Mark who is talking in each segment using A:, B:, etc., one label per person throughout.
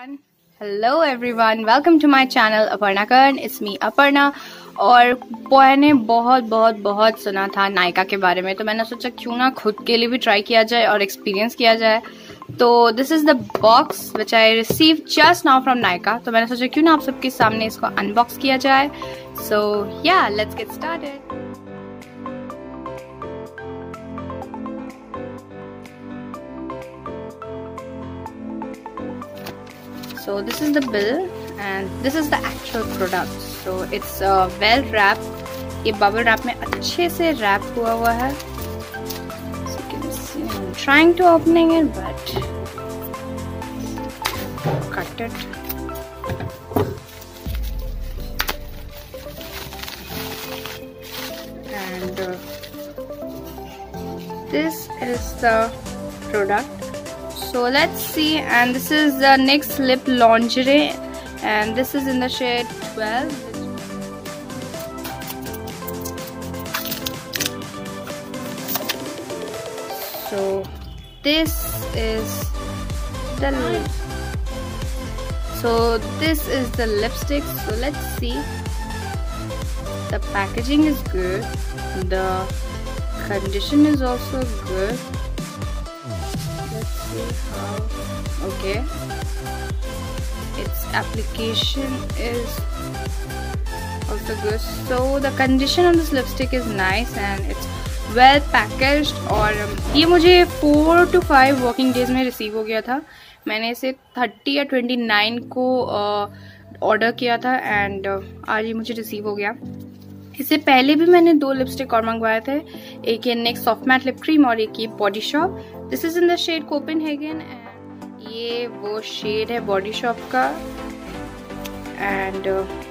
A: Hello everyone, welcome to my channel Aparna Kern. It's me Aparna. और मैंने बहुत सुना था नायका के बारे में, तो मैंने सोचा क्यों ना खुद के लिए भी ट्राई किया जाए और एक्सपीरियंस किया जाए। तो this is the box which I receive just now from Nykaa. तो मैंने सोचा क्यों ना आप सबके सामने इसको अनबॉक्स किया जाए। सो या let's get started. So this is the bill and this is the actual product. So it's well wrapped. ये bubble wrap में अच्छे से wrap हुआ है. So you can see I'm trying to opening it but cut it. And this is the product. So let's see, and this is the NYX lip lingerie and this is in the shade 12. So this is the lipstick. So let's see. The packaging is good, the condition is also good. Okay, its application is also good. So the condition on this lipstick is nice and it's well packaged. और ये मुझे 4 to 5 working days में receive हो गया था। मैंने इसे 30 या 29 को ऑर्डर किया था एंड आज ये मुझे रिसीव हो गया। इससे पहले भी मैंने 2 लिपस्टिक और मंगवाए थे, एक ये NYX soft matte lip cream और एक ये body shop. This is in the shade Copenhagen and ये वो शेड है बॉडी शॉप का। एंड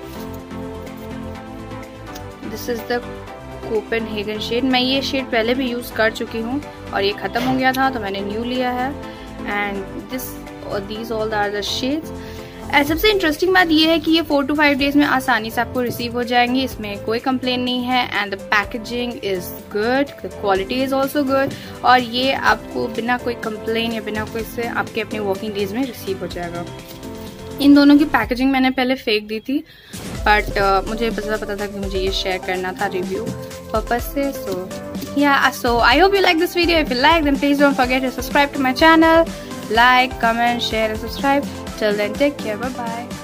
A: this is the Copenhagen shade. मैं ये शेड पहले भी यूज कर चुकी हूँ और ये खत्म हो गया था तो मैंने न्यू लिया है। And these all are the shades. सबसे इंटरेस्टिंग बात ये है कि ये 4 to 5 डेज में आसानी से आपको रिसीव हो जाएंगे, इसमें कोई कंप्लेन नहीं है। And the packaging is good, the quality is also good और ये आपको बिना कोई कंप्लेन या बिना कोई से आपके अपने वर्किंग डेज में रिसीव हो जाएगा। इन दोनों की पैकेजिंग मैंने पहले फेंक दी थी बट मुझे पता था कि मुझे ये शेयर करना था रिव्यू पर्पज से। So I hope you like this video. If you like then please don't forget to subscribe to my channel, like, comment, share and subscribe. Till then, take care. Bye bye.